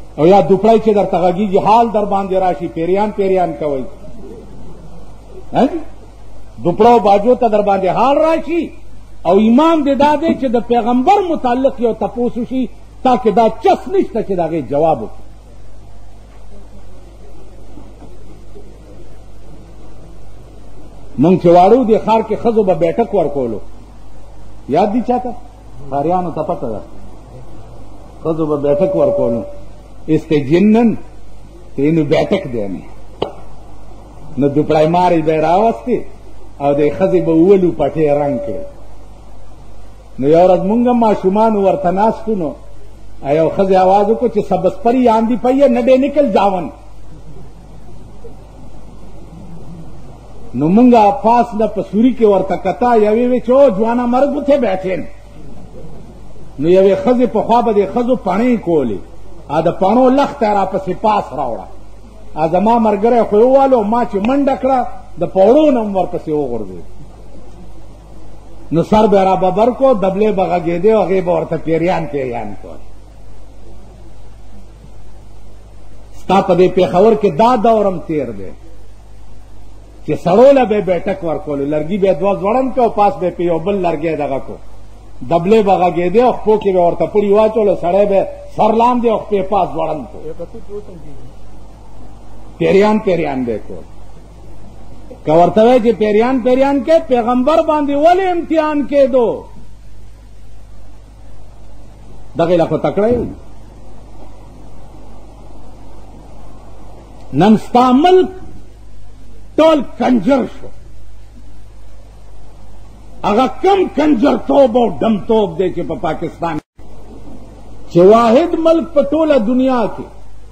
او یا دوپړی چې درته غږیږي حال در باندې راشي پیریان پیریان کوئ دوپړو باجو ته در باندې حال راشي او ایمان دې دا دی چې د پیغمبر متعلق یو تپوس وشي تاکې دا چس نشته چې د هغې جواب وکړي. مونږ چې واړو دې ښار کې ښځو به بیټک ورکولو، یاد دي چاته؟ ښاریانو ته پته ده، ښځو به بیټک ورکولو. استه جنن تینو بیٹک دینے نو دوپڑائی ماری بے راوستی او دے خزی با اولو پٹے رنگ کرے نو یورز منگا ما شمانو ورطناستو نو ایو خزی آوازو کو چی سبس پری آندی پئیے نڈے نکل جاون نو منگا پاس نا پسوری کے ورطکتا یوی وی چو جوانا مرگو تھے بیٹھین نو یوی خزی پخواب دے خزو پانی کولی دا پانو لخت را پسی پاس راوڑا زما مرگره خویوالو ما چی منڈ اکڑا دا پوڑو نم ور پسی اوغردی نو سر بیرا ببر کو دبلے بغا گیدے و غیب ورطا پیریان پیریان کو ستا پا دے پیخور کے دا دورم تیر دے چی سڑولا بے بیٹک ور کولو لرگی بے دواز وڑن کو پاس بے پیو بل لرگے دغا کو دبلے بغا گیدے اخپو کی بے ورطا پڑی واچولو سڑے بے سرلام دے اخپے پاس وڑن کو پیریان پیریان دیکھو کورتوے جی پیریان پیریان کے پیغمبر باندھی والے امتحان کے دو دغیلا کو تکڑے ننستا ملک ٹول کنجر شو اگر کم کنجر توب اور ڈم توب دے کے پاکستان چھ واحد ملک پٹولہ دنیا کے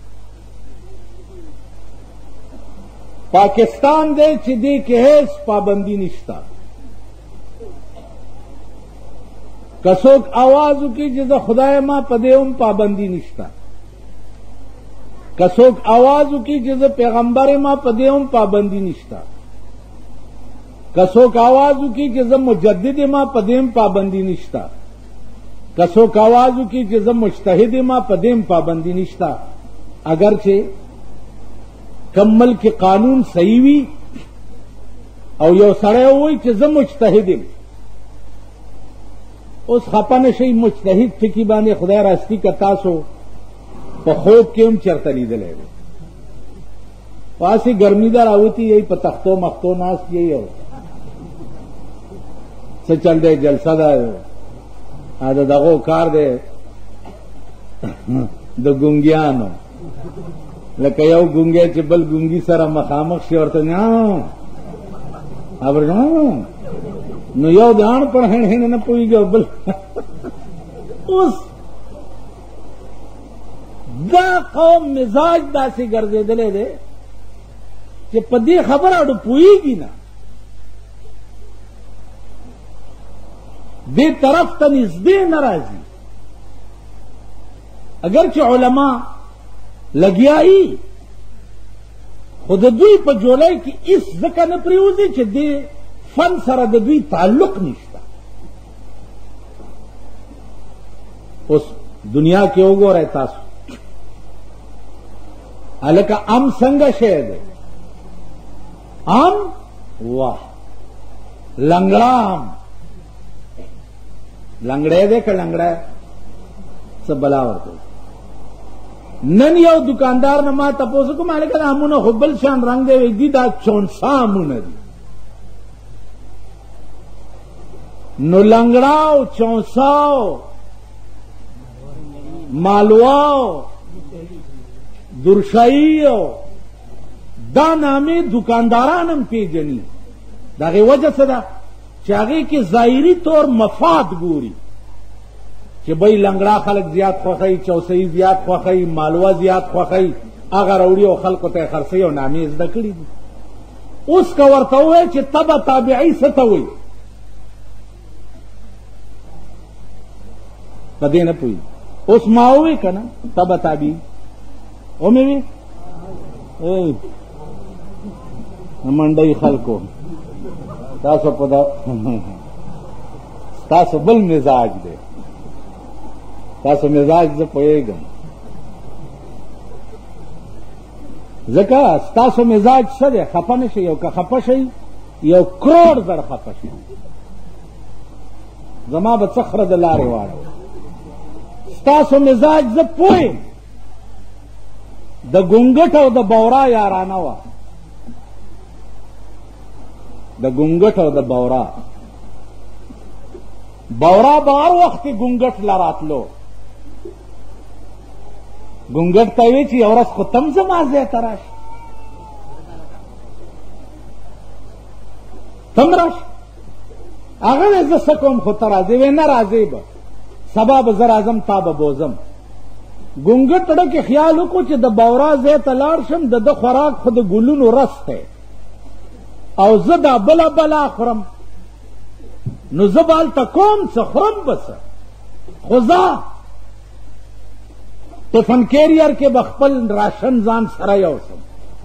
پاکستان دے چھ دے کے حیث پابندی نشتا کسوک آوازو کی جزا خدای ما پدیوم پابندی نشتا کسوک آوازو کی جزا پیغمبر ما پدیوم پابندی نشتا کسوک آوازو کی جزا مجدد ما پدیم پابندی نشتا کسوک آوازو کی جزا مجتہد ما پدیم پابندی نشتا اگرچہ کمل کے قانون صحیح وی او یو سڑے ہوئی چې زه مجتهد یم اوس خپه نشئ مجتهد ټکي باندې خدای راستی که تاسو په خوب کې هم چرته لیدلی دی پاسې ګرمي ده راوتي یی په تختو مختو ناست یی او څه چل دی جلسه ده دا دغو کار دی د ګونګیانو لکه یو ګونګی چې بل ګونګي سره مخامخ شي ورته نه نو یو د اڼ پر هڼ نه پوهېږي بل اوس دا قوم مزاج داسې ګرځېدلی دی چې په دې خبره اډو پوهېږي نه دې طرف ته نږدې نه راځي اگرچہ علماء لګیائی خود دوی په جولای کې اس ځکه نه پریوزي چې دې فن سره د دوی تعلق نشته اوس دنیا کې وګورئ تاسو هلکه ام څنګه شی دی ام واه لنګړه ام لنګړی دی که لنګړی څه بلا ورته نن یو دکاندار نه ما تپوس کوم هلکه دا امونه خو بل شان رنګ دی وی دي دا چونسا امونه دي نو لنګړاو چونساو مالواو درشاییو دا نامې دکانداران هم پیژني د هغې وجه څه ده چې هغې کې ظاهري طور مفاد ګوري کہ بھئی لنگڑا خلق زیاد خوخی چوسئی زیاد خوخی مالوا زیاد خوخی اگر اوڑی او خلق تے خرسی او نامی ازدہ کری دی اس کا ورطا ہوئے چھ تبا تابعی ستا ہوئی پدے نہ پوئی اس ماں ہوئے کنا تبا تابعی او میں بھی منڈئی خلقو تاسو پدا تاسو بل مزاج دے تاسو مزاج زه پوهېږم ځکه ستاسو مزاج څه دی؟ خفه نه شئ، او که خفه شئ 1 کروڑ زر خفه شئ، زما به څه خره د لارې واړو. ستاسو مزاج زه پوهیم، د ګونګټ او د بورا یارانه وه، د ګونګټ او د بورا. بورا به هر وخت ګونګټ له راتلو، ګونګټ ته وی چې یو ورځ خو تم زما ځای ته راشي، تم راشي. هغه وی زه څه کوم خو ته راځې؟ وی نه راځې به، سبا به زه راځم تا به بوزم. ګونګټ ټړه کې خیال وکړو چې د بورا ځای ته لاړ شم، د ده خوراک خو د ګلونو رس دی او زه دا بله بلا خورم، نو زه به هلته کوم څه خورم به څه، خو زه ټفن کیریر کې به خپل راشن ځان سره یوسم.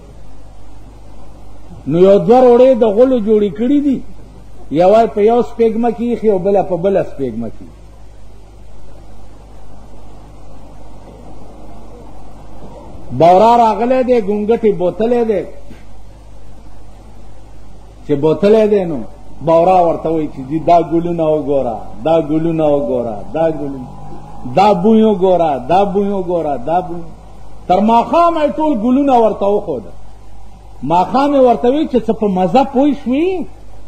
نو یو 2 روړې د غلو جوړې کړي دي، یوه په یو سپېږمه کې ایښي او بله په بله سپېږمه کې. بورا راغلی دی، ګونګټې بوتلی دی، چې بوتلی دی نو بورا ورته وایي چې جی دا ګلونه وګوره، دا ګلونه وګوره، دا ګلونه، دا بوی وګوره، دا بوی وګوره، دا بوی. تر ماښامه یې ټول ګلونه ورته وښوده. ماښام یې ورته وایي چې څه په مزه پوه شوې؟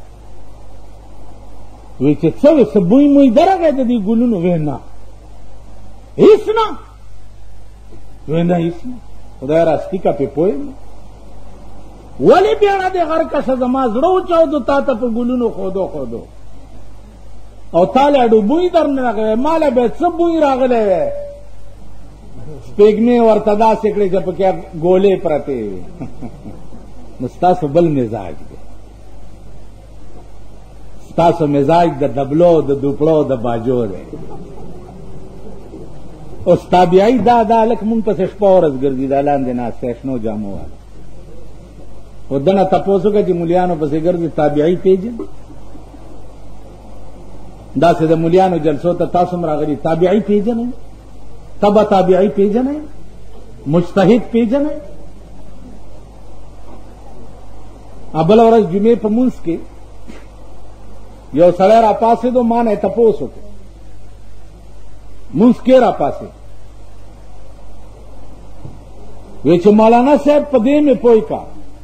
وایي چې څه وې، څه بوی موی درغی د دې ګلونو؟ وی نه، هېڅ نه. وی نه هېڅ نه. خدای راستی که پې پوه یم. ولې بیړه دې غرکشه زما زړه وچاودو تا ته په ګلونو خودو او تا له اډو بوی در نه راغلی، ما له بیا څه بوی راغلی وی؟ سپېږمې ورته داسې کړې چې پکې ګولې پرتې وي. نو ستاسو بل مزاج دی، ستاسو مزاج د دبلو د دوپړو د باجو دی. اوس تابعی دا لکه مونږ پسې شپه ورځ ګرځي، دا لاندې ناستی شنو جامو والا، او دنه تپوس وکړه چې مولیانو پسې ګرځي تابعی پیژني؟ داسې د مولیانو جلسو ته تاسو هم راغلي، تابعی پیژنئ؟ تبه تابعی پیژنئ؟ مجتهد پیژنئ؟ بله ورځ جمعې په مونځ کې یو سړی را پاسېدو، ما نه یې تپوس وکړ مونځ کې را پاسې، وی چې مولانا صاحب په دې مې پوی کا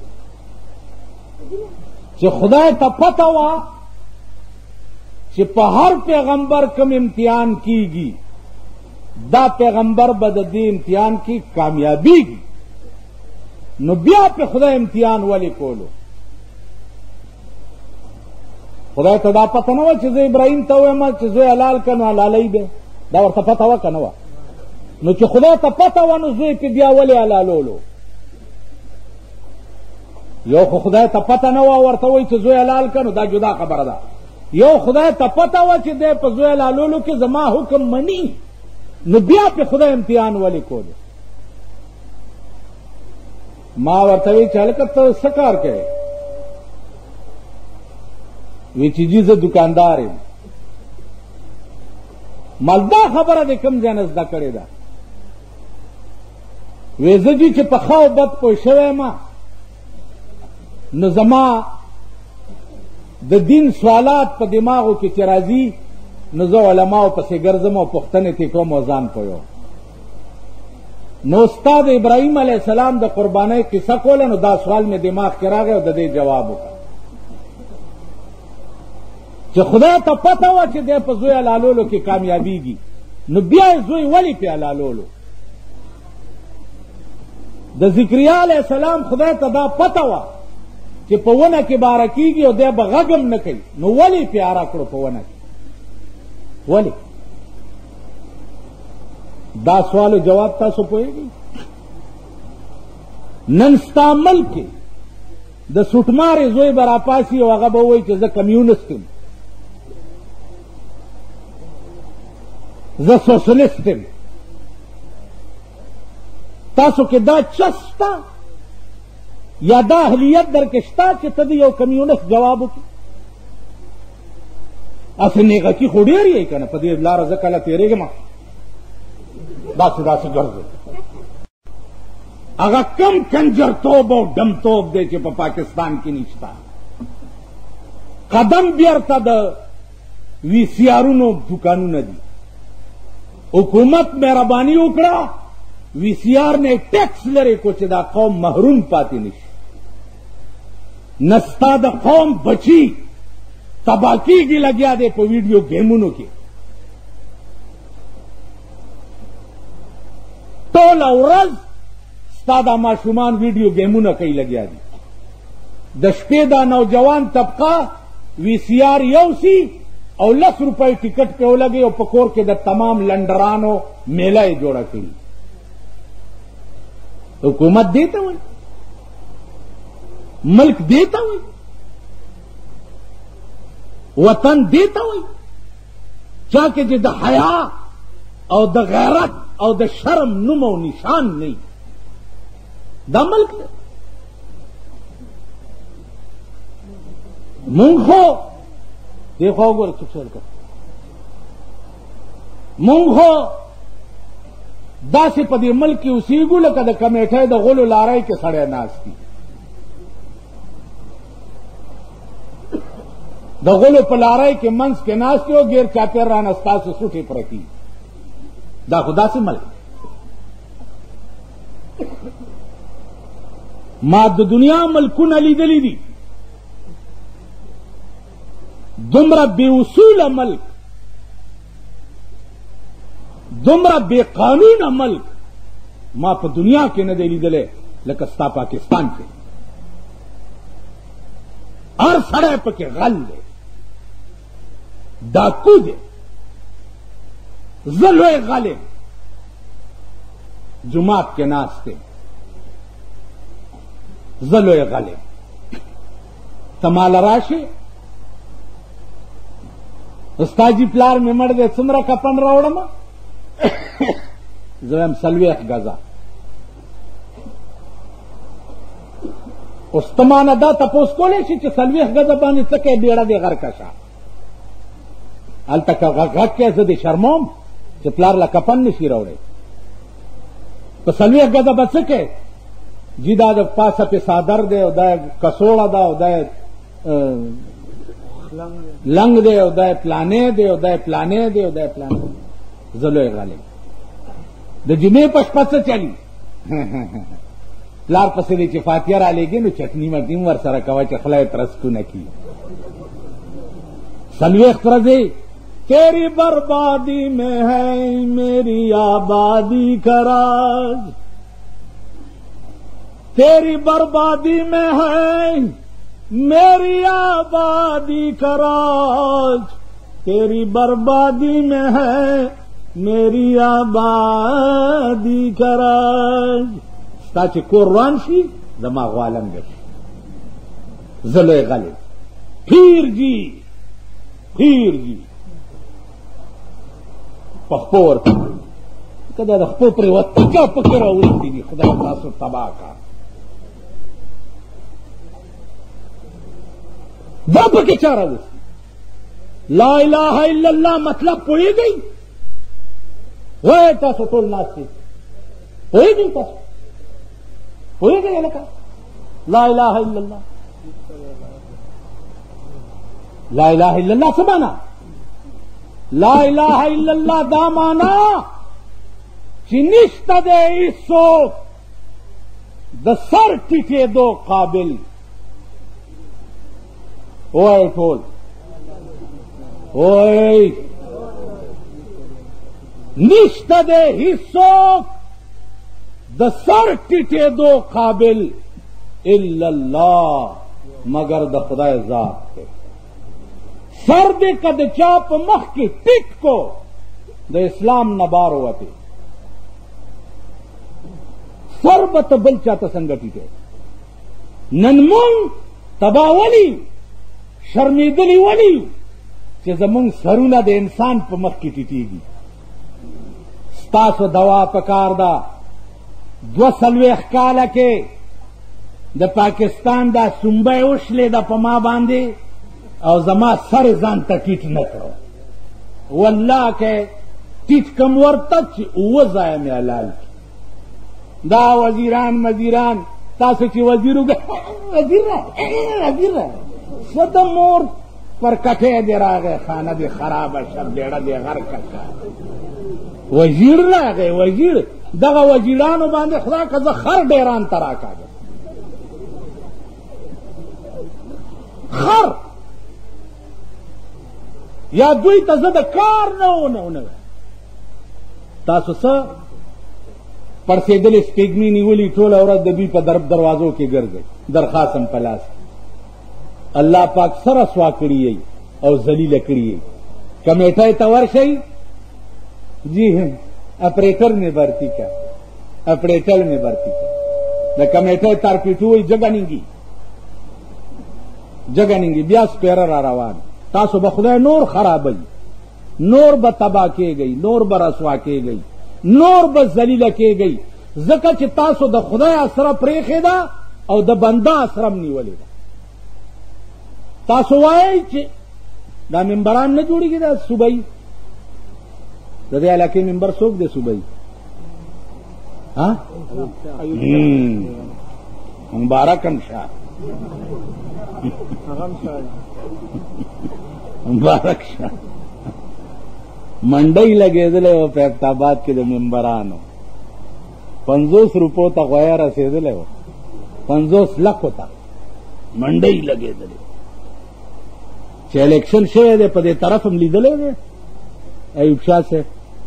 چې خدای ته پته وه چې په هر پیغمبر کم امتحان کیږي، دا پیغمبر به د دې امتحان کې کامیابیږي، نو بیا په خدای امتحان ولې کولو؟ خدای ته دا پته نه وه چې زه ابراهیم ته وایم چې زوی حلال که نو حلالوي به، دا ورته پته وه که نه وه؟ نو چې خدای ته پته وه نو زوی پې بیا ولې حلالولو؟ یو خو خدای ته پته نه وه ورته وایي چې زوی حلال که، نو دا جدا خبره ده. یو خدای ته پته وه چې دی په زوی حلالولو کې زما حکم مني، نو بیا پې خدای امتحان ولې کولو؟ ما ورته وی چې هلکه ته څه کار کوې؟ وی چې جي زه دکاندار یم. مال دا خبره د کوم ځای نه زده کړې ده؟ وی زه جي چې په ښه او بد پوه شوی یم، نو زما د دین سوالات په دماغو کې چې راځي، نو زه علماو پسې ګرځم او پوښتنې ترې کوم او ځان پوهوم. نو استاد ابراهیم علیه السلام د قربانۍ قصه کوله، نو دا سوال مې دماغ کې راغی او د دې جواب وکړ چې خدای ته پته وه چې دی په زوی حلالولو کې کامیابیږي، نو بیا یې زوی ولې پې حلالولو؟ د ذکریا علیه السلام خدای ته دا پته وه چې په ونه کې باره کېږي او دی به غږ هم نه کوي، نو ولې پې اره کړو په ونه کې؟ ولې؟ دا سوال و جواب تاسو پوهیږئ؟ نن ستا ملک کې د سوټمارې زوی به راپاسي او هغه به ووایي چې زه کمیونست یم، زه سوسیلیست یم. تاسو کې دا چس شته یا دا اهلیت در کې شته چې ته د یو کمیونست جواب وکړي؟ اسې نیغکي خو ډېر یې که نه، په دې لاره زه کله تېرېږم داسې ګرځي. هغه کم کنجر توب او ډم توب دی چې په پاکستان کې نشته. قدم بیرته د وی سی آرونو دکانونه دي. حکومت مهرباني وکړه وی سی آر نه ټیکس لري کو چې دا قوم محروم پاتې نشي. نستا د قوم بچی تباکی کی لگیا دے په ویډیو گیمونو کې. ټول ورځ ستا دا ماشومان ویډیو گیمونه کوي لگیا دي. د شپې دا نوجوان طبقه وی سی آر یوسی او 10 روپۍ ټیکټ په ولګي او په کور کې د تمام لنډرانو میله یې جوړه کړي. حکومت دیتا وي، ملک دیتا وي، وطن دیتا وي، چا کې چې د حیا او د غیرت او د شرم نوم او نشان نه دا ملک دی. مونږ خو دیکھو وګوره څه چل کړ. مونږ خو داسې په دې ملک کې اوسېږو لکه د کمیټۍ د غلو لارۍ کې سړی ناست دي. د غلو په لارۍ کې منځ کې ناست دي او غیر چاپېر رانه ستاسو سوټې پرتې. دا خو داسې ملک. ما د دنیا ملکونه لیدلي دي. دومره بے اصوله ملک، دومره بے قانونه ملک ما په دنیا کې نه دی لیدلی لکه ستا پاکستان کې. هر سړی پکې غل دی، ډاکو دی. زه لوی غل یم، جومات کې ناست یم. زه لوی غل یم، ته ماله راشې استاجی پلار مې مړ دی څومره کفن راوړم؟ زه یم 40 غزه. اوس ته مانه دا تپوس کولی شي چې 40 غزه باندې څه کوې؟ بیړه دې غر کشه. هلته که غږ کې زه دې شرموم چې پلار له کفن نشي راوړی. په 40 غزه به څه کوې؟ جی دا د پاسه پې څادر دی او دا کڅوړه ده او دا لنګ دی او دا پلانې دی او دا پلانې دی او دا پلانې. زه لوی غل یم. د جمعې په شپه څه چلي؟ پلار پسې دی چې فاتحه رالېږي نو چټني مټني ور سره کوه چې خوله یې ترسکونه کړي. 40 ورځې تیری بربادی میں ہے میری آبادی کا راز، تیری بربادی میں ہے میری آبادی کا راز، تیری بربادی میں ہے میری آبادی کا راز. ستا چې کور روان شي زما غوالم گشي. زه لوی غل یم. پیر جی پیر جی په خپو ورته که دا د خپو پرېوته چا پکې راوړي دي خدای تاسو تباه کړه. دا پکې چا راوستي؟ لا اله الا الله مطلب پوهېږئ؟ وایي تاسو ټول ناست دي پوهېږئ؟ تاسو پوهېږئ هلکه لا اله الا الله؟ لا اله الا الله څه معنا؟ لا اله الا الله دا معنا چې نشته دی هېڅوک د سر ټیټېدو قابل. وای ټول وای نشته دی هېڅوک د سر ټیټېدو قابل الا الله مگر د خدای ذات دی. سر دې که د چا په مخ کې ټیټ کو د اسلام نه بار ووتې. سر به ته بل چا ته څنګه ټیټې؟ نن مونږ تباه ولي شرمېدلي ولي چې زمونږ سرونه د انسان په مخ کې ټیټېږي. ستاسو دوا پکار ده 42 کاله کې د پاکستان دا سنبه وشلېده په ما باندې او زما سر ځان ته ټیټ نه کړو. والله که ټیټ کم ورته چې 7 ځایه مې حلال کړي. دا وزیران مزیران تاسو چې وزیر وزیر څه د مور پر کټې دی راغی خانه دی خرابه شه بیړه دی غرقه شه وزیر راغی وزیر دغه وزیرانو باندې خدا که زه خر ډیران ته راکاږم خر یا دوی ته زه د کار نه تاسو څه پړسېدلې سپېږمۍ نیولي ټوله ورځ د دوی په دروازو کې ګرځئ درخواستم په لاس الله پاک سره رسوا کړي یې او ذلیله کړي یې کمیټۍ ته ورشئ جی اپریٹر میں بھرتی کا اپریٹر میں بھرتی کا دا کمیٹے تار پیٹو ہوئی جگہ ننگی بیا سپیرر را روان تاسو بخدای نور خرابی نور با تباہ کی گئی نور با رسوا کی گئی نور با ذلیل کی گئی زکا چی تاسو دا خدای اسرا پریخی دا او دا بندا اسرم نیولی دا تاسو وائی چی دا منبران نه جوڑی گی دا صوبائی دا دے علاقے ممبر سوک دے صوبائی مبارکم شاہ مبارک شاہ منڈئی لگے دلے وہ پیفت آباد کے دے ممبرانو 50 روپو تا غویا رسے دلے وہ 50 لکھ ہوتا منڈئی لگے دلے چھ الیکشن شے دے پدے طرف ہم لی دلے دے ایوب شاہ سے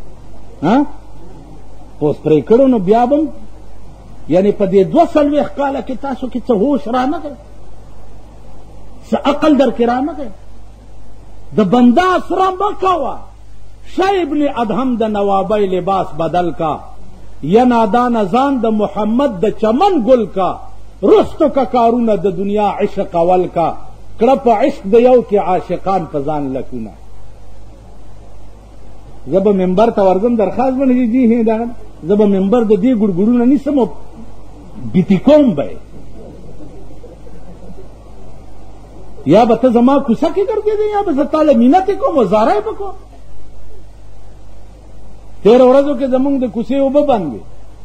پوس پرې کړو نو بیا بم یعنی په دې 240 کاله کې تاسو کې څه هوش را نه کړ څه عقل در کې را نه کړ د بندا سره مکوه شاه ابن ادهم د نوابی لباس بدل کا یا نادان ازان د محمد د چمن گل کا رستو کا کارونه د دنیا عشق اول کا کړه په عشق د یو کې عاشقان پزان لکونه زب ممبر ته ورځم درخواست باندې جی هي دا زب ممبر د دې ګړګړونه نیسم بیتی کوم به یا به ته زما کوڅه کې کړ دې یا به زه تعالی مینت کوم وزارای بکو تیر ورځو کې زمونږ د کوڅې اوبه باندې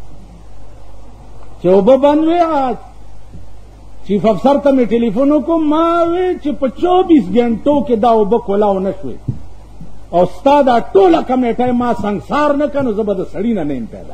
چې اوبه باندې چیف افسر ته مې ټلیفون وکړم ما وی چې په 24 غنټو کې دا اوبه کولاو نه شوې او ستا دا ټوله کمیټه ما سنګسار نه کنو زه به د سړي نه نیم پیدا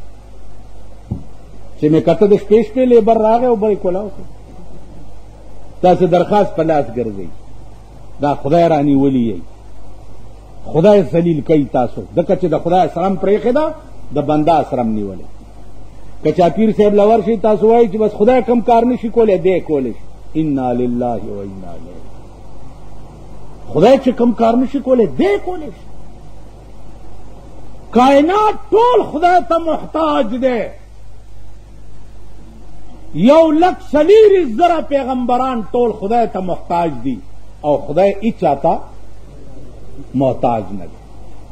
چې مې کته د شپې شپې لیبر راغی او به یې کولاو کړ تاسې درخواست په لاس ګرځئ دا خدای رانیولي یئ خدای ذلیل کوي تاسو ځکه چې د خدای اسرام پرېښې ده د بنده اسرم نیولی که چا پیر صاحب لور شي تاسو وایي چې بس خدای کم کار نشي کولی دی کولی شي انا لله و انا الیه خدای چې کم کار نشي کولی دی کولی شي کائنات ټول خدای ته محتاج دی 1,40,000 پیغمبران ټول خدای ته محتاج دي او خدای هیچا ته محتاج نه دی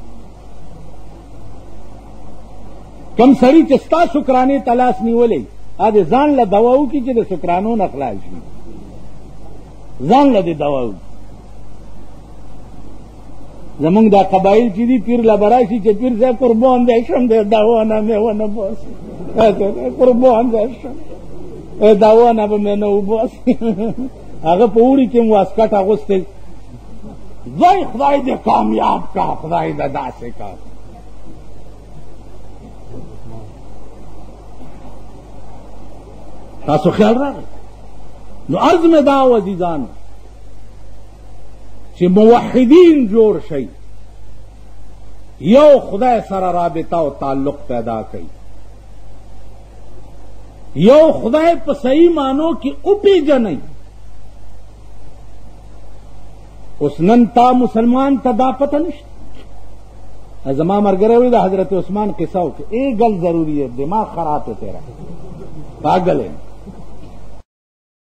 کم سړي چې ستا شکرانې تلاس نیولی ا دې ځان له دوا وکړي چې د شکرانو نه خلاص شي ځان له دې دوا وکړي زمونږ دا قبایل چې دي پیر له به راشي چې پیر صاحب قربان دی شم دی دوا نه مې ونه باسي قربان دی شم دوا نه به مې نه وباسي هغه په اوړي کې م واسکټ اغوستی زوی خدای دې کامیاب کا خدای دې داسې کا تاسو خیال راغی نو عرض میں دا عزیزان چې موحدین جوړ شي یو خدای سره رابطه او تعلق پیدا کړي یو خدای په صحیح معنو کې وپېژنئ اوس نن تا مسلمان ته دا پته نشته زما مرګره وی د حضرت عثمان قصه وکړه ایک گل ضروری ہے دماغ خراب ہے تیرا پاگل ہے